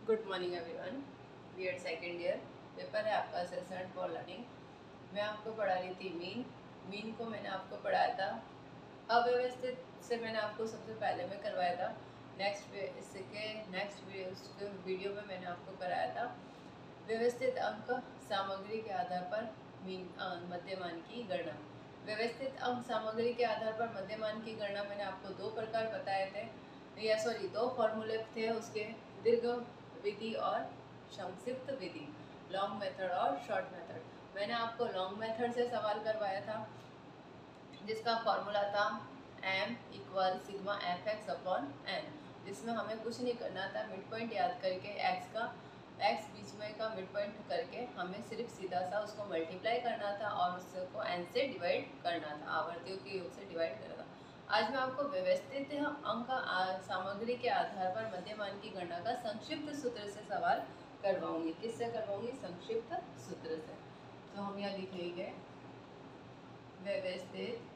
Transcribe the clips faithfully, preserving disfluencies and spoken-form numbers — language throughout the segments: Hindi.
Good morning everyone. BEd second year paper है आपका असिस्टेंट फॉर लर्निंग। मैं आपको पढ़ा रही थी मीन मीन को मैंने आपको पढ़ाया था अव्यवस्थित से। मैंने आपको सबसे पहले में करवाया था। नेक्स्ट इसके नेक्स्ट वीडियो में मैंने आपको कराया था व्यवस्थित अंक सामग्री के आधार पर मीन मध्यमान की गणना। व्यवस्थित अंक सामग्री के आधार पर मध्यमान की गणना मैंने आपको दो प्रकार बताए थे, या सॉरी दो फॉर्मूले थे उसके, दीर्घ विधि और संक्षिप्त विधि, लॉन्ग मेथड और शॉर्ट मेथड। मैंने आपको लॉन्ग मेथड से सवाल करवाया था जिसका फॉर्मूला था m equal sigma F X upon N, जिसमें हमें कुछ नहीं करना था, मिड पॉइंट याद करके x का x बीच में का मिड पॉइंट करके हमें सिर्फ सीधा सा उसको मल्टीप्लाई करना था और उसको n से डिवाइड करना था, आवर्तियों के योग से डिवाइड करना था। आज मैं आपको व्यवस्थित अंक सामग्री के आधार पर मध्यमान की गणना का संक्षिप्त सूत्र से सवाल करवाऊंगी। किससे करवाऊंगी? संक्षिप्त सूत्र से। तो हम यहाँ लिख लेंगे व्यवस्थित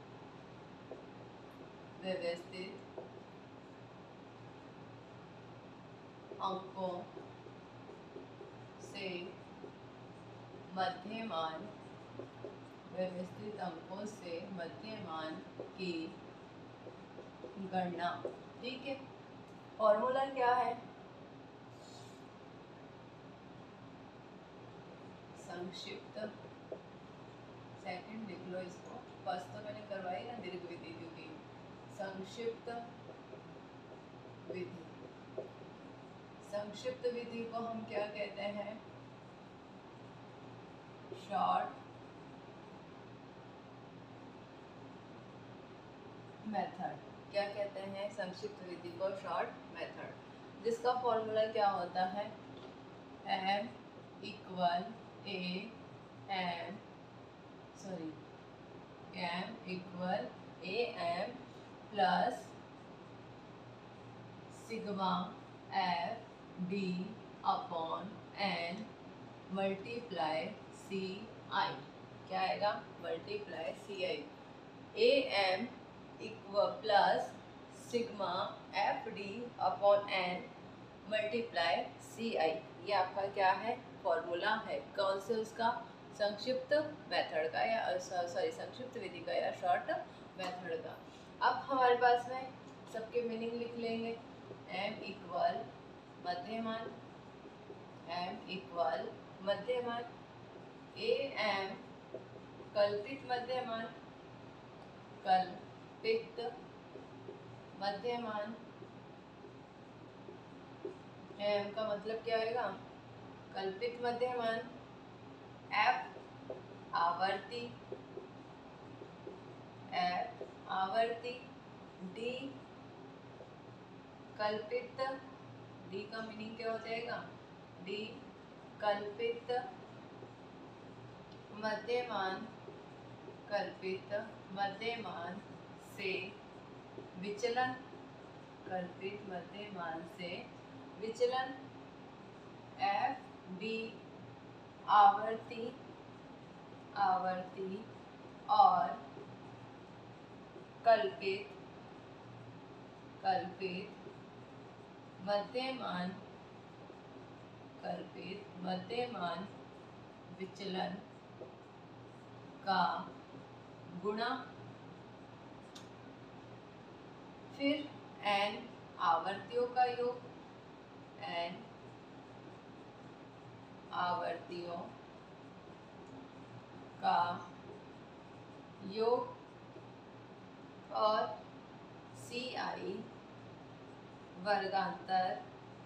व्यवस्थित अंकों से मध्यमान व्यवस्थित अंकों से मध्यमान की गणना। ठीक है, फॉर्मूला क्या है? संक्षिप्त, सेकंड लिख लो इसको, फर्स्ट तो मैंने करवाई ना दीर्घ विधि, क्योंकि संक्षिप्त विधि। संक्षिप्त विधि को हम क्या कहते हैं? Short method. क्या कहते हैं संक्षिप्त विधि को? शॉर्ट मेथड, जिसका फॉर्मूला क्या होता है? m equal A M sorry m equal A M plus sigma F D upon N multiply C I. क्या आएगा? Multiply C I. A M equal plus sigma F D upon N multiply C I. ये आपका क्या है? फॉर्मूला है। कौन से? उसका संक्षिप्त मेथड का, या सॉरी संक्षिप्त विधि का, या शॉर्ट मेथड का। अब हमारे पास में सबके मीनिंग लिख लेंगे। m इक्वल मध्यमान, m इक्वल मध्यमान, ए एम कल्पित मध्यमान, कल्पित मध्यमान, m का मतलब क्या आएगा? कल्पित मध्यमान, f आवर्ती, f आवर्ती, d कल्पित, d का मीनिंग क्या हो जाएगा? d कल्पित मध्यमान, कल्पित मध्यमान से विचलन, कल्पित मध्यमान से विचलन, एफ डी आवर्ती, आवर्ती और कल्पित, कल्पित मध्यमान, कल्पित मध्यमान विचलन का गुणा, फिर n आवर्तियों का योग, n आवर्तियों का योग और सी आई वर्गांतर,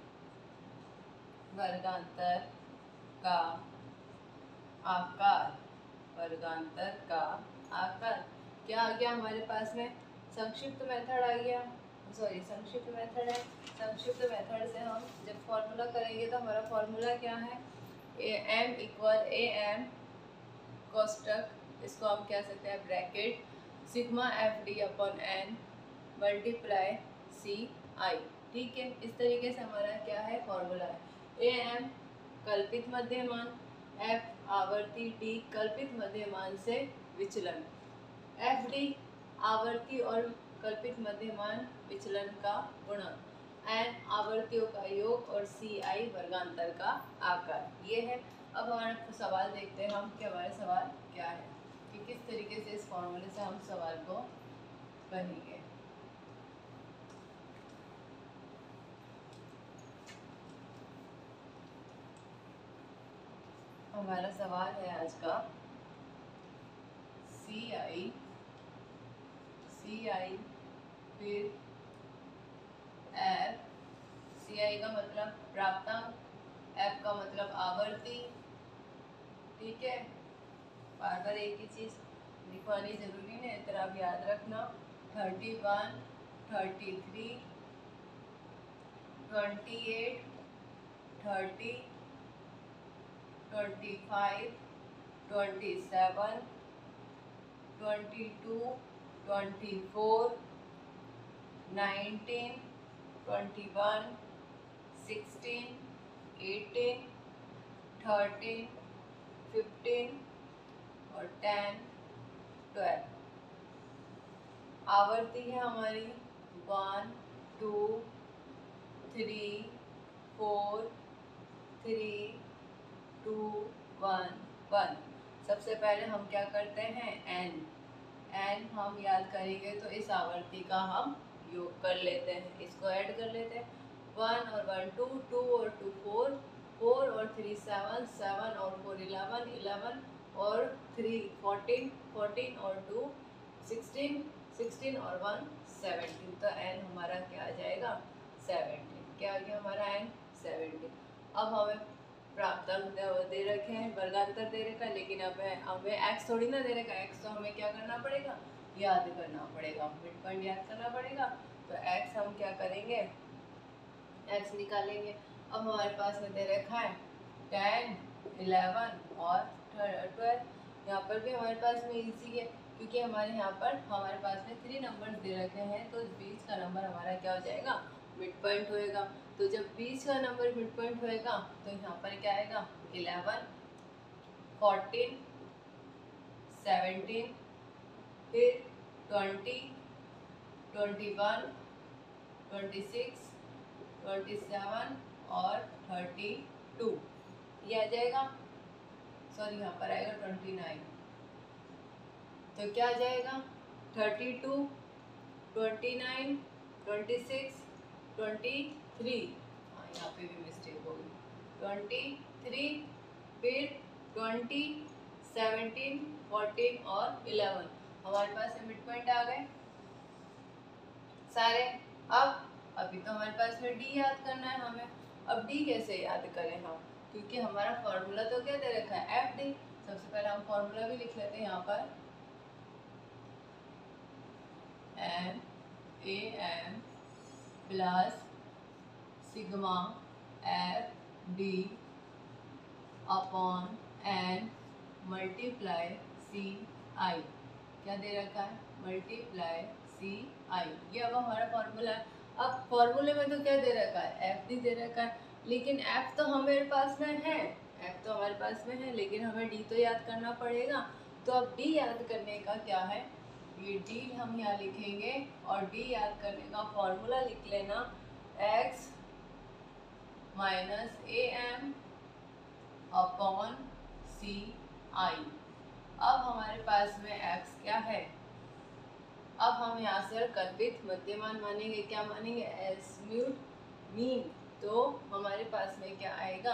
वर्गांतर का आकार, वर्गांतर का आकार। क्या आ गया हमारे पास में? संक्षिप्त मेथड आ गया, सॉरी संक्षिप्त मेथड है। संक्षिप्त मेथड से हम जब फॉर्मूला करेंगे तो हमारा फॉर्मूला क्या है? A M equal A M कोष्टक, इसको हम कह सकते हैं bracket, sigma F D upon N multiply C I. ठीक है, इस तरीके से हमारा क्या है? फॉर्मूला है। ए एम कल्पित मध्यमान, एफ आवर्ती, डी कल्पित मध्यमान से विचलन, एफ डी आवर्ती और कल्पित मध्यमान विचलन का गुणा, एन आवर्तियों का योग और सी आई वर्गांतर का आकार। ये है। अब हमारा सवाल देखते हैं हम कि हमारा सवाल क्या है, कि किस तरीके से इस फॉर्मूले से हम सवाल को करेंगे। हमारा सवाल है आज का सी आई सी आई फिर एफ, सी आई का मतलब प्राप्तांक, एफ का मतलब आवर्ती। ठीक है, बार बार एक ही चीज़ लिखवानी जरूरी नहीं है, तरह आप याद रखना। Thirty one, thirty three, twenty eight, thirty, twenty five, twenty seven, twenty two, twenty four, nineteen, twenty one, sixteen, eighteen, thirteen, fifteen और टेन, ट्वेल्व। आवर्ती है हमारी one, two, three, four, three, two, one, one. सबसे पहले हम क्या करते हैं, एन एन हम याद करेंगे तो इस आवर्ती का हम योग कर लेते हैं, इसको ऐड कर लेते हैं। वन और वन टू, टू और टू फोर, फोर और थ्री सेवन, सेवन और फोर इलेवन, इलेवन और थ्री फोर्टीन, फोर्टीन और टू सिक्सटीन, सिक्सटीन और वन सेवनटीन। तो एन हमारा क्या आ जाएगा, सेवनटीन। क्या आ गया हमारा एन, सेवनटीन। अब हमें प्राप्तांक दे रखे हैं, वर्गांतर दे रखा है, लेकिन अब हमें एक्स थोड़ी ना दे रखा है, एक्स तो हमें क्या करना पड़ेगा, याद करना पड़ेगा, मिड पॉइंट याद करना पड़ेगा। तो एक्स हम क्या करेंगे, एक्स निकालेंगे। अब हमारे पास में दे रखा है टेन, इलेवन और ट्वेल्व। यहाँ पर भी हमारे पास में इजी है, क्योंकि हमारे यहाँ पर हमारे पास में थ्री नंबर्स दे रखे हैं, तो बीच का नंबर हमारा क्या हो जाएगा, मिड पॉइंट होएगा। तो जब बीच का नंबर मिड पॉइंट होएगा तो यहाँ पर क्या आएगा, इलेवन, फोर्टीन, सेवनटीन, फिर twenty, twenty one, twenty six, twenty seven और थर्टी टू। ये आ जाएगा, सॉरी यहाँ पर आएगा ट्वेंटी नाइन। तो क्या आ जाएगा, thirty two, twenty nine, twenty six, twenty three, हाँ यहाँ पे भी मिस्टेक हो गई, ट्वेंटी थ्री, फिर ट्वेंटी, सेवनटीन, फोर्टीन और इलेवन। हमारे पास मिड पॉइंट आ गए सारे। अब अभी तो हमारे पास में डी याद करना है हमें। अब डी कैसे याद करें हम, क्योंकि हमारा फॉर्मूला तो क्या दे रखा है, एफ डी। सबसे पहले हम फॉर्मूला भी लिख लेते हैं यहाँ पर, M A M plus sigma F D upon N multiply C I. क्या दे रखा है, मल्टीप्लाई सी आई। ये अब हमारा फॉर्मूला है। अब फॉर्मूले में तो क्या दे रखा है, एफ डी दे रखा है, लेकिन एफ तो हमारे पास में है, एफ तो हमारे पास में है, लेकिन हमें डी तो याद करना पड़ेगा। तो अब डी याद करने का क्या है, ये डी हम यहाँ लिखेंगे, और डी याद करने का फॉर्मूला लिख लेना, X minus A M upon C I. अब हमारे पास में एक्स क्या है, अब हम यहाँ से कल्पित मध्यमान मानेंगे, क्या मानेंगे, एस्म्यूट मीन। तो हमारे पास में क्या आएगा,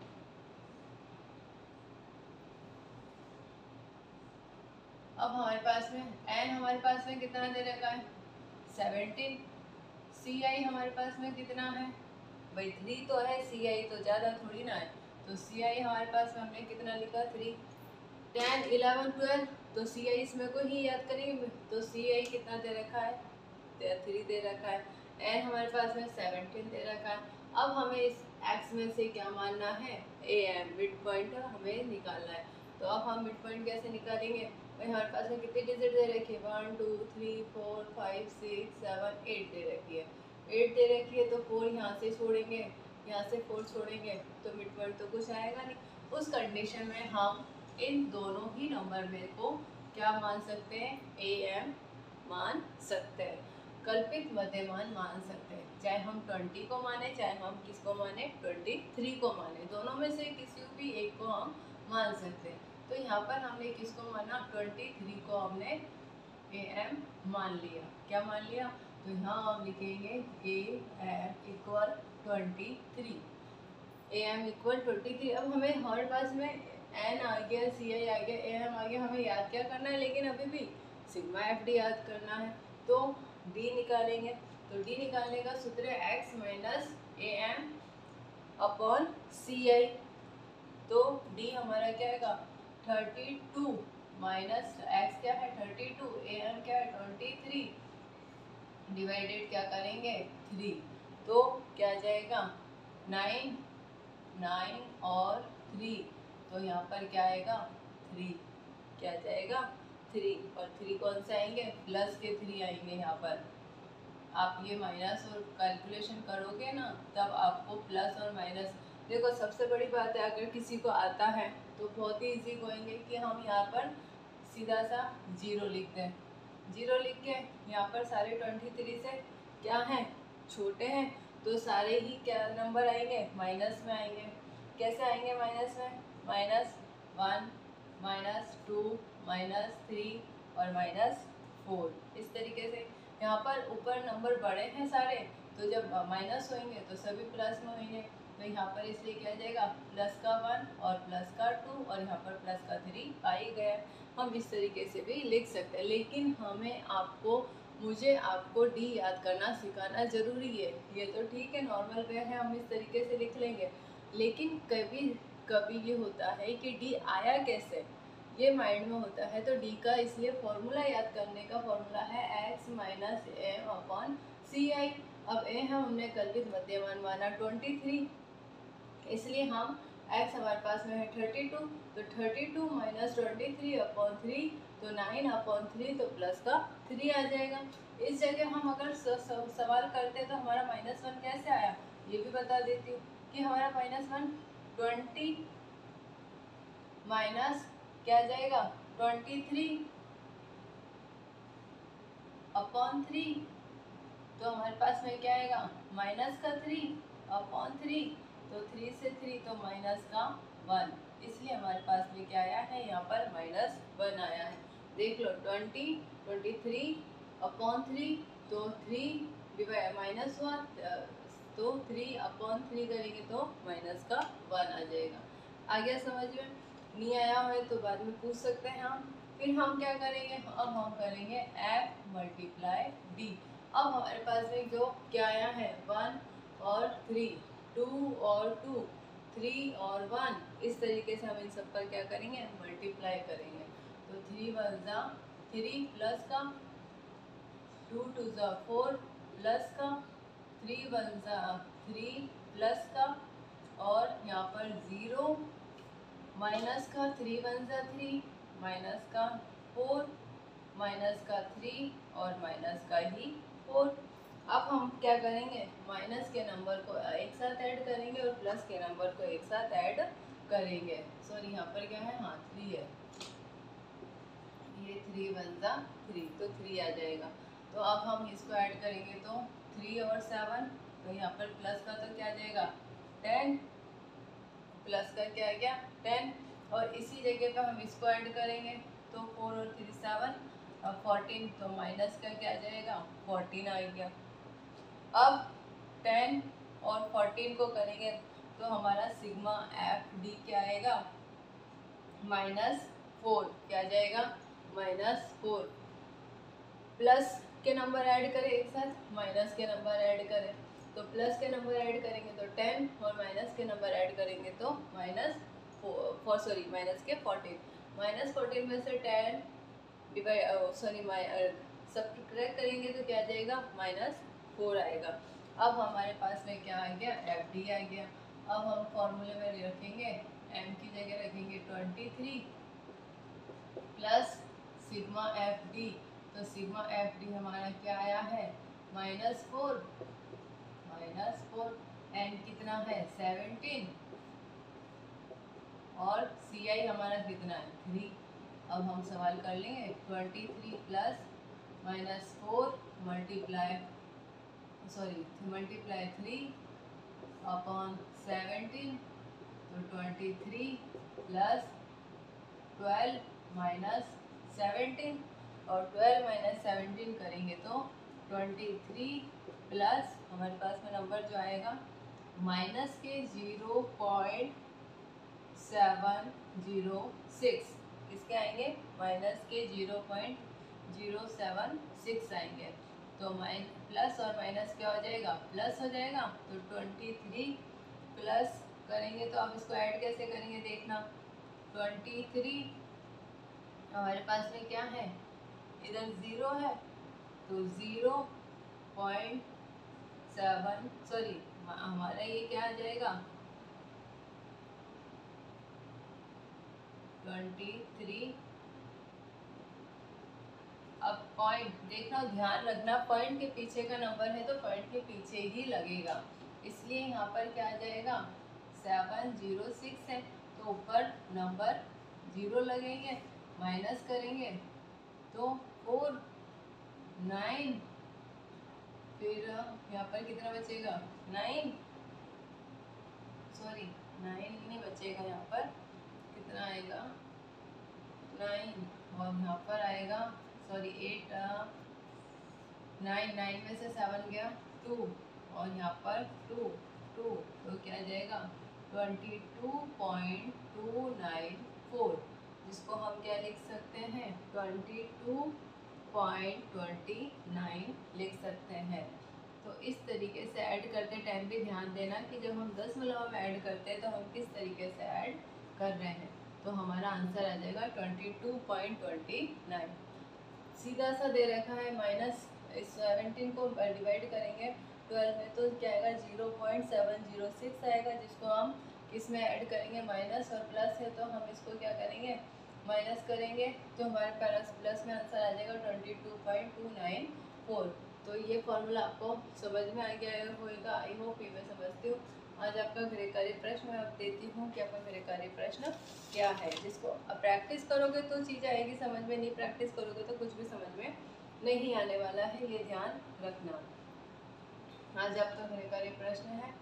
अब हमारे पास में एन हमारे पास में कितना दे रखा है, सेवनटीन। सी आई हमारे पास में कितना है, भाई थ्री तो है, सी आई तो ज़्यादा थोड़ी ना है, तो सी आई हमारे पास में हमने कितना लिखा, थ्री। टेन, इलेवन, ट्वेल्व, तो सी आई इसमें को ही याद करेंगे, तो सी आई कितना दे रखा है, थ्री दे रखा है। एन हमारे पास में सेवनटीन दे रखा है। अब हमें इस एक्स में से क्या मानना है, ए एम मिड पॉइंट हमें निकालना है। तो अब हम मिड पॉइंट कैसे निकालेंगे, भाई हमारे पास में कितनी डिजिट दे रखी है, one two three four five six seven eight दे रखी है, एट दे रखी है, तो फोर यहाँ से छोड़ेंगे, यहाँ से फोर छोड़ेंगे, तो मिड पॉइंट तो कुछ आएगा नहीं। उस कंडीशन में हम इन दोनों ही नंबर में को क्या मान सकते हैं, ए एम मान सकते हैं। कल्पित मध्यमान मान सकते हैं, चाहे हम ट्वेंटी को माने, चाहे हम किसको माने, ट्वेंटी थ्री को माने, दोनों में से किसी भी एक को हम मान सकते हैं। तो यहाँ पर हमने किसको माना, ट्वेंटी थ्री को हमने ए एम मान लिया। क्या मान लिया, तो यहाँ हम लिखेंगे A M equal twenty three, A M equal twenty three. अब हमें हर पास में एन आ गया, सी आई आ गया, ए एम आ गया, हमें याद क्या करना है, लेकिन अभी भी सिग्मा एफ डी याद करना है। तो डी निकालेंगे, तो डी निकालने का सूत्र है X minus A M upon C I. तो डी हमारा क्या आएगा, थर्टी टू माइनस एक्स क्या है थर्टी टू, ए एम क्या है ट्वेंटी थ्री, डिवाइडेड क्या करेंगे थ्री, तो क्या जाएगा नाइन, नाइन और थ्री, तो यहाँ पर क्या आएगा थ्री, क्या जाएगा थ्री, और थ्री कौन से आएंगे, प्लस के थ्री आएंगे। यहाँ पर आप ये माइनस और कैलकुलेशन करोगे ना, तब आपको प्लस और माइनस, देखो सबसे बड़ी बात है, अगर किसी को आता है तो बहुत ही इजी कहेंगे कि हम यहाँ पर सीधा सा जीरो लिख दें। जीरो लिख के यहाँ पर सारे ट्वेंटी थ्री से क्या हैं, छोटे हैं, तो सारे ही क्या नंबर आएंगे, माइनस में आएंगे। कैसे आएंगे माइनस में, minus one, minus two, minus three और माइनस फोर, इस तरीके से। यहाँ पर ऊपर नंबर बड़े हैं सारे, तो जब माइनस होंगे तो सभी प्लस में होंगे, तो यहाँ पर इसलिए क्या जाएगा प्लस का वन और प्लस का टू और यहाँ पर प्लस का थ्री आ ही गया। हम इस तरीके से भी लिख सकते हैं, लेकिन हमें आपको मुझे आपको डी याद करना सिखाना ज़रूरी है। ये तो ठीक है, नॉर्मल वे है, हम इस तरीके से लिख लेंगे, लेकिन कभी कभी ये होता है कि डी आया कैसे, ये माइंड में होता है। तो डी का इसलिए फॉर्मूला याद करने का फॉर्मूला है X minus M upon C I. अब ए हम हमने कल्पित मध्यमान माना ट्वेंटी थ्री, इसलिए हम x हमारे पास में है थर्टी टू, तो thirty two minus twenty three upon three, तो नाइन अपॉन थ्री, तो प्लस का थ्री आ जाएगा। इस जगह हम अगर स, स, सवाल करते तो हमारा माइनस वन कैसे आया, ये भी बता देती हूँ कि हमारा माइनस वन ट्वेंटी माइनस क्या जाएगा ट्वेंटी थ्री अपॉन थ्री, तो हमारे पास में क्या आएगा माइनस का थ्री अपॉन थ्री, तो थ्री से थ्री तो माइनस का वन, इसलिए हमारे पास में क्या आया है यहाँ पर माइनस वन आया है। देख लो twenty twenty three upon three, तो थ्री डिवाइड माइनस वन, तो थ्री अपॉन थ्री करेंगे तो माइनस का वन आ जाएगा। आ गया समझ में, नहीं आया है तो बाद में पूछ सकते हैं हम। फिर हम क्या करेंगे, अब हम करेंगे एफ मल्टीप्लाई डी। अब हमारे पास में जो क्या आया है वन और थ्री, टू और टू, थ्री और वन, इस तरीके से हम इन सब का क्या करेंगे मल्टीप्लाई करेंगे। तो थ्री वन ज़ा थ्री प्लस का, टू टू ज़ा फोर प्लस का, थ्री वन ज़ा थ्री प्लस का, और यहाँ पर ज़ीरो माइनस का, थ्री वन ज़ा थ्री माइनस का फोर, माइनस का थ्री और माइनस का ही फोर। अब हम क्या करेंगे, माइनस के नंबर को एक साथ ऐड करेंगे और प्लस के नंबर को एक साथ ऐड करेंगे। सॉरी यहाँ पर क्या है, हाँ थ्री है, ये थ्री वन ज़ा थ्री, तो थ्री आ जाएगा। तो अब हम इसको ऐड करेंगे तो थ्री और सेवन, तो यहाँ पर प्लस का तो क्या आ जाएगा टेन, प्लस का क्या आ गया टेन, और इसी जगह पर हम इसको ऐड करेंगे तो फोर और थ्री सेवन और फोर्टीन, तो माइनस का क्या आ जाएगा फोर्टीन आ गया। अब टेन और फोर्टीन को करेंगे तो हमारा सिग्मा एफ डी क्या आएगा माइनस फोर, क्या जाएगा माइनस फोर। प्लस के नंबर ऐड करें एक साथ, माइनस के नंबर ऐड करें, तो प्लस के नंबर ऐड करेंगे तो टेन और माइनस के नंबर ऐड करेंगे तो माइनस फोर सॉरी माइनस के फोर्टीन, माइनस फोर्टीन में से टेन डिवाइड सॉरी सब्ट्रैक्ट करेंगे तो क्या जाएगा माइनस फोर आएगा। अब हमारे पास में क्या आ गया एफ डी आ गया। अब हम फॉर्मूले में रखेंगे एम की जगह रखेंगे twenty three plus sigma F D, तो सिग्मा एफ डी हमारा क्या आया है minus four, minus four, N कितना है सेवनटीन, और सी आई हमारा कितना है थ्री। अब हम सवाल कर लेंगे twenty three plus minus four multiply sorry multiply three upon seventeen, तो twenty three plus twelve minus seventeen, और ट्वेल्व माइनस सेवेंटीन करेंगे तो ट्वेंटी थ्री प्लस हमारे पास में नंबर जो आएगा माइनस के zero point seven zero six, किसके आएंगे माइनस के zero point zero seven six आएंगे। तो माइन प्लस और माइनस क्या हो जाएगा, प्लस हो जाएगा। तो ट्वेंटी थ्री प्लस करेंगे तो आप इसको ऐड कैसे करेंगे देखना, ट्वेंटी थ्री हमारे पास में क्या है, इधर ज़ीरो है तो ज़ीरो पॉइंट सेवन सॉरी हमारा ये क्या आ जाएगा ट्वेंटी थ्री। अब पॉइंट देखना, ध्यान रखना पॉइंट के पीछे का नंबर है तो पॉइंट के पीछे ही लगेगा, इसलिए यहाँ पर क्या आ जाएगा सेवन जीरो सिक्स है तो ऊपर नंबर जीरो लगेंगे, माइनस करेंगे तो फोर नाइन, फिर यहाँ पर कितना बचेगा नाइन, सॉरी नाइन नहीं बचेगा, यहाँ पर कितना आएगा नाइन, और यहाँ पर आएगा सॉरी एट, नाइन नाइन में से सेवन गया टू, और यहाँ पर टू टू, तो क्या आ जाएगा twenty two point two nine four, जिसको हम क्या लिख सकते हैं twenty two point twenty nine लिख सकते हैं। तो इस तरीके से ऐड करते टाइम भी ध्यान देना कि जब हम दशमलव में ऐड करते हैं तो हम किस तरीके से ऐड कर रहे हैं। तो हमारा आंसर आ जाएगा twenty two point twenty nine. सीधा सा दे रखा है माइनस सेवनटीन को डिवाइड करेंगे ट्वेल्व में तो क्या आएगा zero point seven zero six आएगा, जिसको हम इसमें ऐड करेंगे, माइनस और प्लस है तो हम इसको क्या करेंगे माइनस करेंगे, तो हमारे पास प्लस में आंसर आ जाएगा twenty two point two nine four. तो ये फॉर्मूला आपको समझ में आ गया होगा, आई होप ये मैं समझती हूँ। आज आपका गृह कार्य प्रश्न मैं अब देती हूँ कि आपका गृह कार्य प्रश्न क्या है, जिसको अब प्रैक्टिस करोगे तो चीज़ आएगी समझ में, नहीं प्रैक्टिस करोगे तो कुछ भी समझ में नहीं आने वाला है, ये ध्यान रखना। आज आपका गृह कार्य प्रश्न है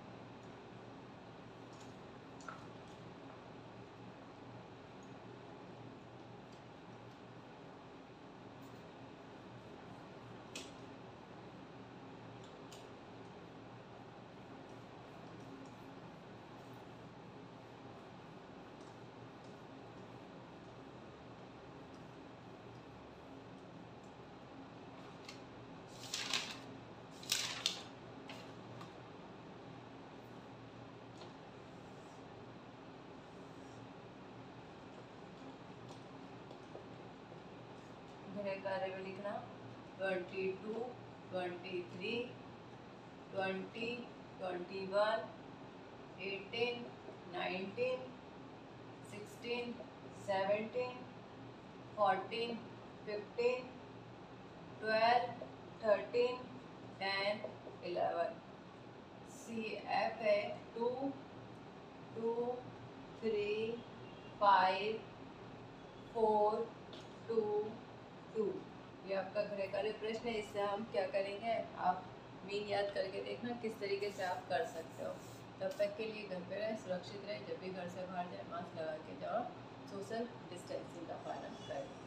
गृह कार्य में लिखना twenty two twenty three twenty twenty one eighteen nineteen sixteen seventeen fourteen fifteen twelve thirteen ten eleven. C F है two two three five four two two, ये आपका गृह कार्य प्रश्न है। इससे हम क्या करेंगे, आप मीन याद करके देखना किस तरीके से आप कर सकते हो। तब तक के लिए घर पे रहें, सुरक्षित रहें, जब भी घर से बाहर जाए मास्क लगा के जाओ, सोशल डिस्टेंसिंग का पालन करें।